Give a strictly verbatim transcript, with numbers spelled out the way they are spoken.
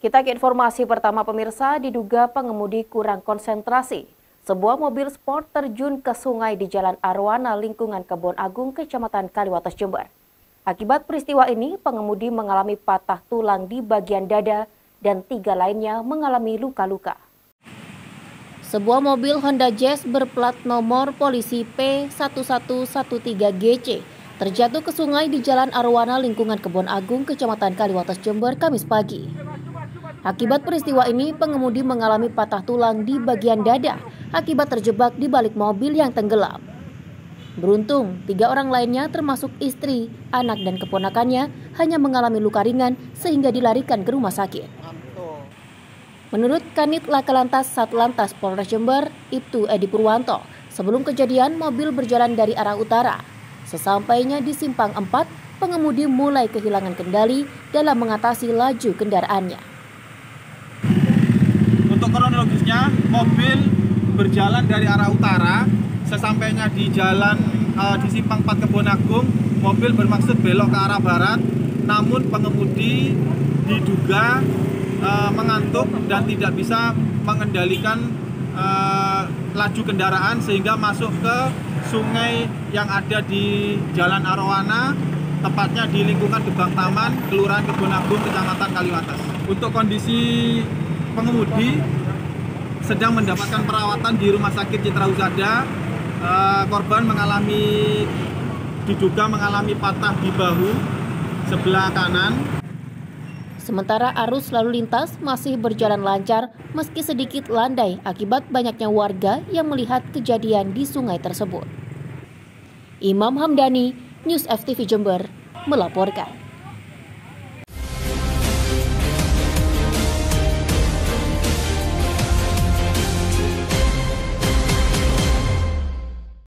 Kita ke informasi pertama pemirsa, diduga pengemudi kurang konsentrasi. Sebuah mobil sport terjun ke sungai di Jalan Arowana, lingkungan Kebon Agung, Kecamatan Kaliwates, Jember. Akibat peristiwa ini, pengemudi mengalami patah tulang di bagian dada dan tiga lainnya mengalami luka-luka. Sebuah mobil Honda Jazz berplat nomor polisi P satu satu satu tiga G C terjatuh ke sungai di Jalan Arowana, lingkungan Kebon Agung, Kecamatan Kaliwates, Jember, Kamis pagi. Akibat peristiwa ini, pengemudi mengalami patah tulang di bagian dada akibat terjebak di balik mobil yang tenggelam. Beruntung, tiga orang lainnya termasuk istri, anak, dan keponakannya hanya mengalami luka ringan sehingga dilarikan ke rumah sakit. Menurut Kanit Lakalantas Satlantas Polres Jember, Ibtu Edi Purwanto, sebelum kejadian mobil berjalan dari arah utara. Sesampainya di Simpang empat, pengemudi mulai kehilangan kendali dalam mengatasi laju kendaraannya. Untuk kronologisnya, mobil berjalan dari arah utara, sesampainya di jalan uh, di Simpang empat Kebon Agung, mobil bermaksud belok ke arah barat, namun pengemudi diduga uh, mengantuk dan tidak bisa mengendalikan uh, laju kendaraan sehingga masuk ke sungai yang ada di Jalan Arowana, tepatnya di lingkungan Gebang Taman, Kelurahan Kebon Agung, Kecamatan Kaliwates. Untuk kondisi pengemudi sedang mendapatkan perawatan di Rumah Sakit Citra Husada. Uh, korban mengalami diduga mengalami patah di bahu sebelah kanan. Sementara arus lalu lintas masih berjalan lancar meski sedikit landai akibat banyaknya warga yang melihat kejadian di sungai tersebut. Imam Hamdani, News F T V Jember, melaporkan.